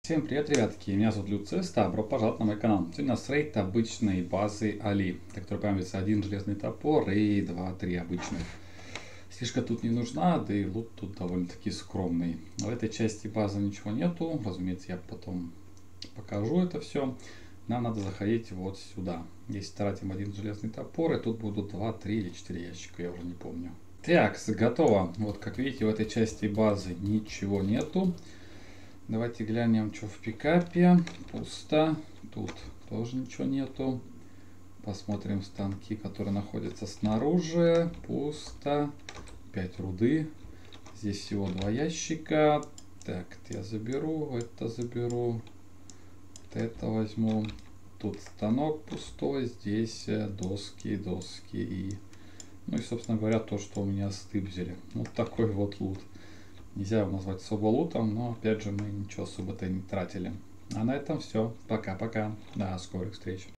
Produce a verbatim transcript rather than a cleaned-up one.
Всем привет, ребятки, меня зовут Люцис, добро пожаловать на мой канал. Сегодня у нас рейд обычной базы Али, на которой появится один железный топор и два-три обычных. Фишка тут не нужна, да и лут тут довольно-таки скромный. В этой части базы ничего нету, разумеется, я потом покажу это все. Нам надо заходить вот сюда. Здесь тратим один железный топор, и тут будут два, три или четыре ящика, я уже не помню. Так, готово. Вот как видите, в этой части базы ничего нету. Давайте глянем, что в пикапе. Пусто. Тут тоже ничего нету. Посмотрим станки, которые находятся снаружи. Пусто. пять руды. Здесь всего два ящика. Так, это я заберу, это заберу. Вот это возьму. Тут станок пустой. Здесь доски, доски и... Ну и, собственно говоря, то, что у меня стыбзили. Вот такой вот лут. Нельзя его назвать особо лутом, но опять же мы ничего особо-то не тратили. А на этом все. Пока-пока. До скорых встреч.